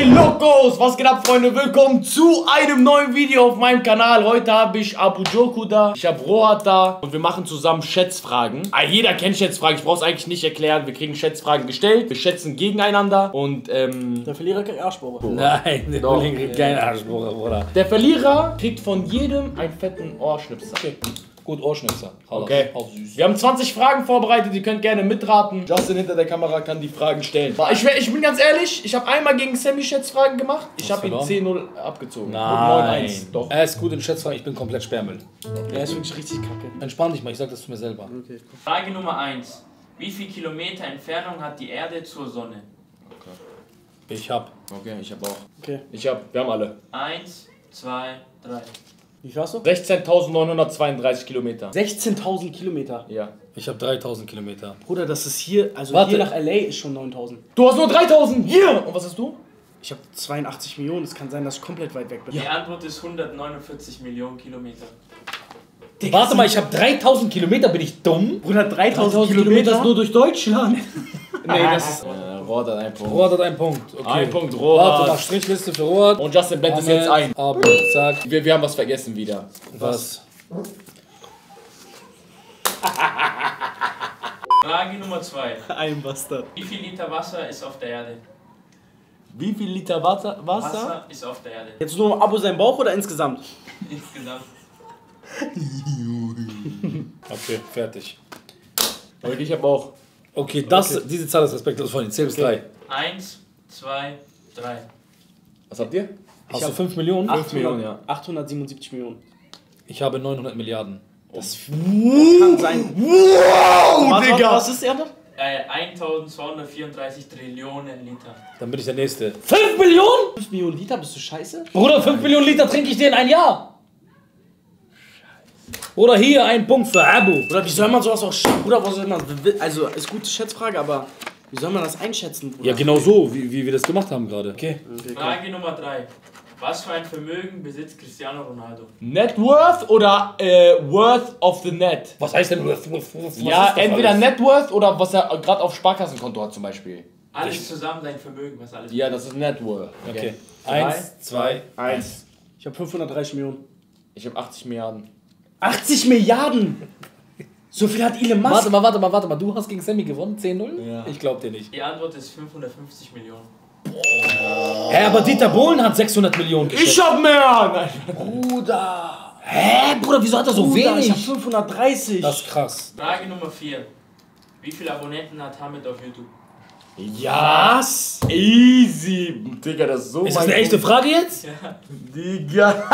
Ey, Locos, was geht ab, Freunde? Willkommen zu einem neuen Video auf meinem Kanal. Heute habe ich Abu Joku da, ich habe Rohat da und wir machen zusammen Schätzfragen. Jeder kennt Schätzfragen, ich brauche es eigentlich nicht erklären. Wir kriegen Schätzfragen gestellt, wir schätzen gegeneinander und Der Verlierer kriegt Arschbohrer. Nein, der Verlierer kriegt keinen Arschbohrer, Bruder. der Verlierer kriegt von jedem einen fetten Ohrschnipser. Okay. Gut, Ohrschnipser. Okay. Auch süß. Wir haben 20 Fragen vorbereitet, ihr könnt gerne mitraten. Justin hinter der Kamera kann die Fragen stellen. Ich bin ganz ehrlich, ich habe einmal gegen Sammy Schätzfragen gemacht. Ich habe ihn 10-0 abgezogen. Nein. 9-1. Doch. Er ist gut in Schätzfragen, ich bin komplett Sperrmüll. Er ist wirklich richtig kacke. Entspann dich mal, ich sag das zu mir selber. Okay, komm. Frage Nummer 1. Wie viel Kilometer Entfernung hat die Erde zur Sonne? Ich hab. Okay, ich habe auch. Okay. Wir haben alle. 1, 2, 3. Wie viel hast du? 16.932 Kilometer. 16.000 Kilometer. Ja. Ich hab 3000 Kilometer. Bruder, das ist hier, also Warte. hier nach LA ist schon 9.000. Du hast nur 3.000 hier! Und was hast du? Ich habe 82 Millionen, es kann sein, dass ich komplett weit weg bin. Die Antwort ist 149 Millionen Kilometer. Warte mal, ich hab 3000 Kilometer, bin ich dumm? Bruder, 3.000 Kilometer ist nur durch Deutschland. Nee, das ist... Rohat hat einen Punkt. Rohat hat einen Punkt. Okay. Ein Punkt, Warte, mach Rohat. Strichliste für Rohat. Und Justin blendet es jetzt ein. Aber, zack. Wir haben was vergessen wieder. Was? Frage Nummer 2. Ein Bastard. Wie viel Liter Wasser ist auf der Erde? Wie viel Liter Wasser? Wasser ist auf der Erde. Jetzt nur Abo sein Bauch oder insgesamt? Insgesamt. Okay, fertig. Okay, ich habe auch. Okay, diese Zahl ist respektlos von den 10 bis 3. 1, 2, 3. Was habt ihr? Hast du 5 Millionen? 5 Millionen, ja. 877 Millionen. Ich habe 900 Milliarden. Das kann sein. Wow, Digga! Was ist die Antwort? 1234 Trillionen Liter. Dann bin ich der Nächste. 5 Millionen? 5 Millionen Liter, bist du scheiße? Bruder, 5 Millionen Liter trinke ich dir in ein Jahr. Oder hier ein Punkt für Abu. Bruder, wie soll man sowas auch Bruder, was soll man. Also, ist gute Schätzfrage, aber wie soll man das einschätzen, Bruder? Ja, genau so, wie wir das gemacht haben gerade. Okay. Frage Nummer 3. Was für ein Vermögen besitzt Cristiano Ronaldo? Net Worth oder Worth of the Net? Was heißt denn was Ja, ist das entweder alles? Net Worth oder was er gerade auf Sparkassenkonto hat zum Beispiel. Alles zusammen sein Vermögen, was alles. Ja, das ist Net Worth. Okay. Drei, 1, 2, 1. Ich habe 530 Millionen. Ich habe 80 Milliarden. 80 Milliarden! So viel hat Elon Musk. Warte mal. Du hast gegen Sammy gewonnen? 10-0? Ja. Ich glaub dir nicht. Die Antwort ist 550 Millionen. Hä, aber Dieter Bohlen hat 600 Millionen geschätzt. Ich hab mehr! Nein. Bruder. Hä, Bruder, wieso hat er so Bruder, wenig? ich hab 530. Das ist krass. Frage Nummer 4. Wie viele Abonnenten hat Hamid auf YouTube? Ja! Easy! Digga, das ist so Ist das eine echte Frage jetzt? Ja. Digga!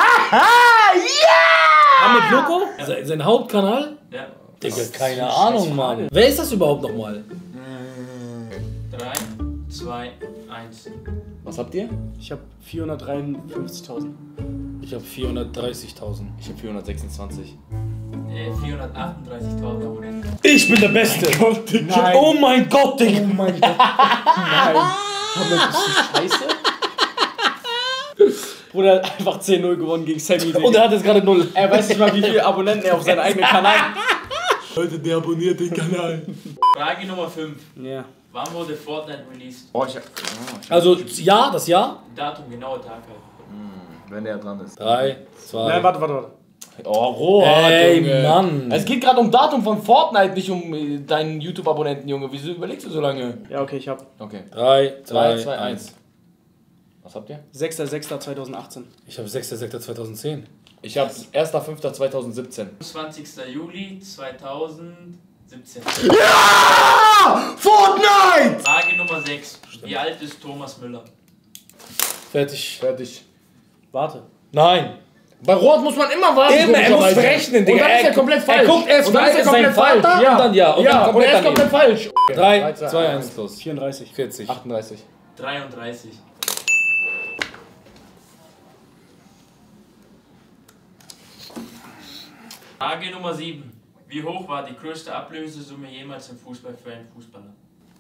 Hamid Loco? Sein Hauptkanal? Ja. Digga, keine Ahnung, Mann. Wer ist das überhaupt nochmal? 3, 2, 1. Was habt ihr? Ich habe 453.000. Ich habe 430.000. Ich habe 426. 438.000 Abonnenten. Ich bin der Beste. Nein. Oh mein Gott, Digga. Oh mein Gott. Nein. Hamid, bist du scheiße? Bruder hat einfach 10-0 gewonnen gegen Sammy. Und er hat jetzt gerade 0. Er weiß nicht mal, wie viele Abonnenten er auf seinem eigenen Kanal hat. Leute, der abonniert den Kanal. Frage Nummer 5. Ja. Wann wurde Fortnite released? Oh, Also, ja, das Jahr. Datum, genauer Tag halt. wenn der dran ist. 3, 2. Nein, warte. Oh, Rohat, Ey, Junge. Mann. Es geht gerade um Datum von Fortnite, nicht um deinen YouTube-Abonnenten, Junge. Wieso überlegst du so lange? Ja, okay, ich hab Okay. 3, 3, 2, 2, 1. 1. Was habt ihr? 6.6.2018. Ich habe 6.6.2010. Ich hab 1.5.2017. 20. Juli 2017. Ja! Fortnite! Frage Nummer 6. Wie alt ist Thomas Müller? Fertig. Fertig. Warte. Nein. Bei Rohat muss man immer warten. Eben, er muss komischerweise. rechnen, Digga. Und dann ist er komplett falsch. Er guckt erst, und dann wer ist er ist sein komplett falsch. Vater und dann ja. Und dann und komplett er ist komplett daneben. falsch. 3, 2, 1 los. 34. 40. 38. 33. Frage Nummer 7. Wie hoch war die größte Ablösesumme jemals im Fußball für einen Fußballer?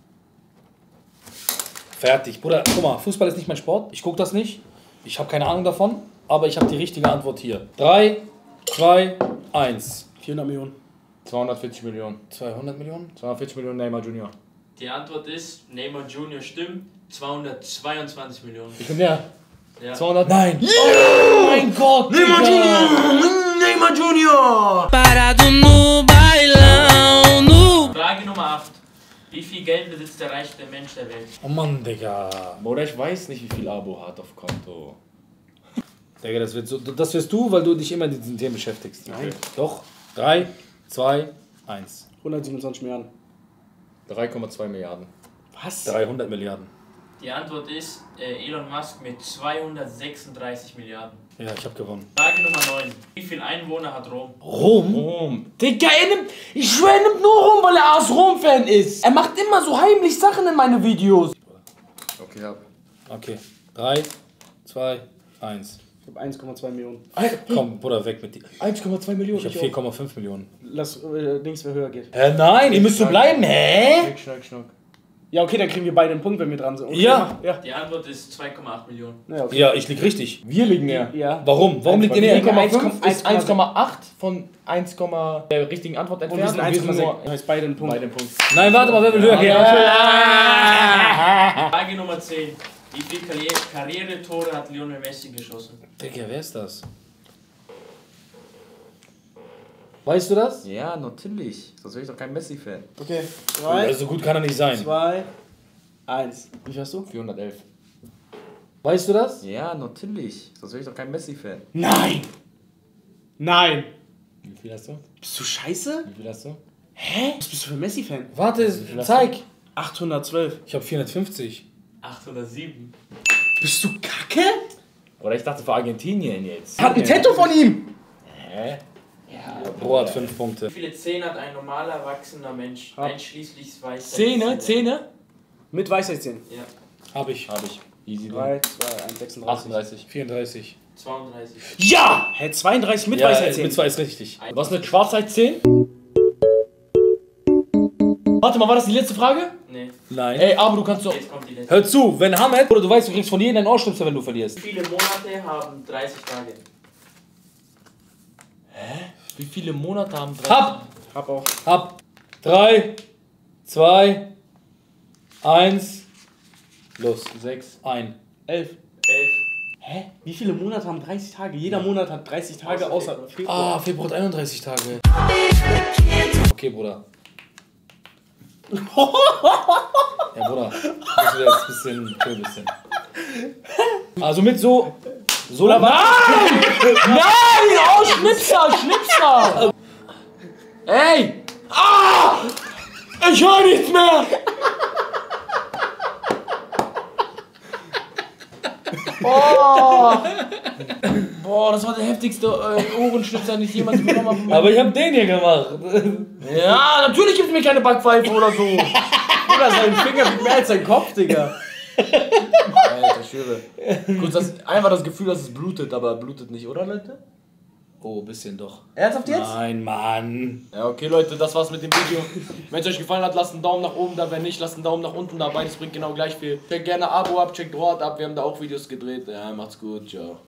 Fertig. Bruder, guck mal, Fußball ist nicht mein Sport. Ich guck das nicht. Ich habe keine Ahnung davon. Aber ich habe die richtige Antwort hier. 3, 2, 1. 400 Millionen. 240 Millionen. 200 Millionen? 240 Millionen Neymar Junior. Die Antwort ist, Neymar Junior stimmt, 222 Millionen. Ich bin mehr. Ja. 200. Nein! Oh mein Gott! Neymar Junior! Neymar Junior! Parado no bailão, no... Frage Nummer 8. Wie viel Geld besitzt der reichste Mensch der Welt? Oh Mann, Digga. Bruder, ich weiß nicht, wie viel Abo hat auf Konto. Digga, das wirst du, weil du dich immer mit diesen Themen beschäftigst. Nein. Doch. 3, 2, 1. 127 Milliarden. 3,2 Milliarden. Was? 300 Milliarden. Die Antwort ist Elon Musk mit 236 Milliarden. Ja, ich hab gewonnen. Frage Nummer 9. Wie viele Einwohner hat Rom? Rom? Rom. Digga, ich schwör, er nimmt nur Rom, weil er aus Rom-Fan ist. Er macht immer so heimlich Sachen in meine Videos. Okay, ja. Okay. 3, 2, 1. Ich hab 1,2 Millionen. Komm, Bruder, weg mit dir. 1,2 Millionen. Ich hab 4,5 Millionen. Lass links, wer höher geht. Nein, ihr müsst so bleiben, hä? Schnack. Ja, okay, dann kriegen wir beide einen Punkt, wenn wir dran sind. Okay, Ja. Ja. Die Antwort ist 2,8 Millionen. Ja, okay. Ja, ich lieg richtig. Wir liegen näher. Ja. Warum? Warum liegt ihr näher? 4,5 ist 1,8 1,8 von 1, der richtigen Antwort Und wir entfernt. sind 1,6. Das heißt beide einen Punkt. Beide Punkt. Nein, warte mal, wer will höher gehen? Frage Nummer 10. Wie viele Karrieretore hat Lionel Messi geschossen? Digga, wer ist das? Weißt du das? Ja, natürlich. Sonst wäre ich doch kein Messi-Fan. Okay. 3, Also gut kann er nicht sein. 2, 1. Wie viel hast du? 411. Weißt du das? Ja, natürlich. Sonst wäre ich doch kein Messi-Fan. Nein! Nein! Wie viel hast du? Bist du scheiße? Wie viel hast du? Hä? Was bist du für ein Messi-Fan? Warte, zeig. 812. Ich hab 450. 807. Bist du kacke? Oder ich dachte für Argentinien jetzt. Hat ein Tattoo von ihm! Hä? Bro hat 5 Punkte. Wie viele Zähne hat ein normaler erwachsener Mensch? Hab. Einschließlich Weisheit. Zähne? Mit Weisheitszähnen. Ja. Hab ich. Hab ich. Easy. 3, 2, 1, 36. 38. 34. 32. Ja! Hä, 32 mit Ja, Weisheitszähnen. mit 2 ist richtig. Was mit Schwarzheit 10? Warte mal, war das die letzte Frage? Nee, Nein. Ey, aber du kannst doch. jetzt kommt die letzte. Hör zu, wenn Hamed, oder du weißt, du kriegst von jedem einen Ohrstöpsel, wenn du verlierst. Wie viele Monate haben 30 Tage? Wie viele Monate haben drei? Hab auch. Hab. 3, 2, 1. Los. 6. Ein. 11. 11. Hä? Wie viele Monate haben 30 Tage? Jeder Monat hat 30 Tage außer Februar. Ah, Februar hat 31 Tage. Okay, Bruder. Ja, Bruder. Musst du jetzt ein bisschen. Also mit so. So Nein! Nein! Oh, Schnipser! Ey! Ah! Ich höre nichts mehr! Oh! Boah, das war der heftigste Ohrenschnipser, den ich jemals bekommen habe. Aber ich hab den hier gemacht. Ja, natürlich gibt es mir keine Backpfeife oder so. Oder sein Finger wiegt mehr als sein Kopf, Digga. Alter, ich schwöre. Kurz einfach das Gefühl, dass es blutet, aber blutet nicht, oder Leute? Oh, bisschen doch. Ernsthaft jetzt? Nein, Mann. Ja, okay Leute, das war's mit dem Video. Wenn es euch gefallen hat, lasst einen Daumen nach oben da. Wenn nicht, lasst einen Daumen nach unten da. Beides bringt genau gleich viel. Checkt gerne Abo ab, checkt Rohat ab. Wir haben da auch Videos gedreht. Ja, macht's gut. Ciao.